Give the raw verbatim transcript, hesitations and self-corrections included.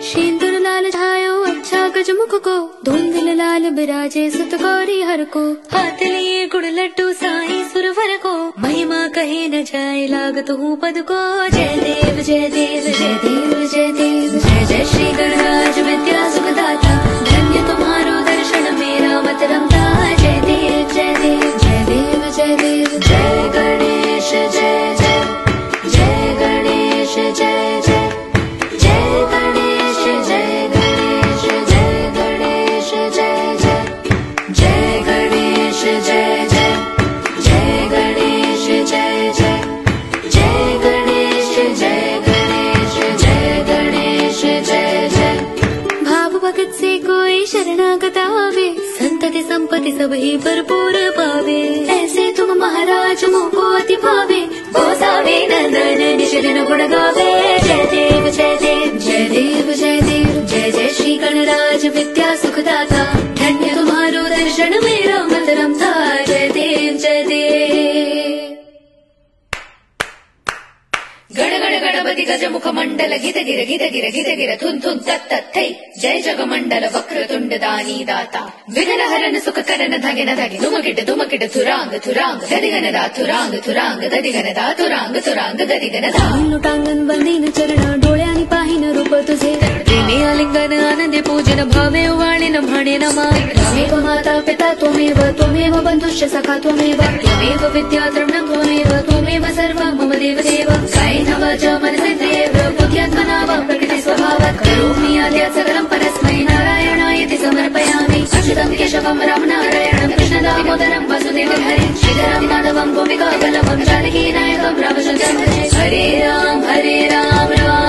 शेंदुर लाल छायो अच्छा गजमुख को, धुंधल लाल बिराजे सुत गौरी हर को। हाथ लिए गुड़ लड्डू साई सुरवर को, महिमा कहे न जाए लागत हूँ पद को। जय देव जय देव जय देव जय देव, जय जय श्री गणराज विद्या सुखदाता, धन्य तुम्हारो दर्शन मेरा मत रमता। जय देव जय देव जय देव जय देव, जय गणेश जय जय, जय गणेश जय जय, जय गणेश जय गणेश, जय गणेश जय जय, जय गणेश जय जय, जय गणेश जय जय, जय गणेश जय गणेश, जय गणेश जय जय। भाव भगत से कोई शरणागत आवे, संतति संपत्ति सब ही भरपूर पावे। ऐसे तुम महाराज मोको अति भावे, गोसावे नंदन निश दिन गुण गावे। जय देव जय देव जय देव जय देव, जय जय श्री गणराज विद्या सुखदाता, धन्य तुम्हारो दर्शन मेरा मत रमता। जय देव जय देव। गण गण गणपति गज मुख मंडल गित गिर गित गिर गित गिर थुन थुन तत् तत् थै, जय जग मंडल वक्र तुंड दानी दाता, विघ्न हरन सुख करन धगिन धगि, धुमकिट धुमकिट थुरांग थुरांग गदिगन दा थुरांग थुरांग गदिगन दा थुरांग थुरांग गदिगन दा। टांगन बंदीन चरण डोळ्यानी पाहिन रूप तुझे, प्रेमे आलिंगन आनंदे पूजन भावे उवाळिन म्हणे नमा। त्वमेव माता पिता त्वमेव, त्वमेव बंधुश्च सखा त्वमेव, त्वमेव विद्या द्रविणं त्वमेव, त्वमेव सर्वं मम देव देव। कायेन वाचा मनसेन्द्रियैर्वा बुद्ध्यात्मना वा प्रकृति स्वभावात् करोमि यद्यत् सकलं परस्मै नारायणायति समर्पयामि। अच्युतं केशवं राम नारायणं कृष्ण दामोदरं वासुदेवं हरिं, श्रीधरं माधवं गोपिका वल्लभं जानकी नायकं रामचन्द्रं भजे। हरे राम हरे राम राम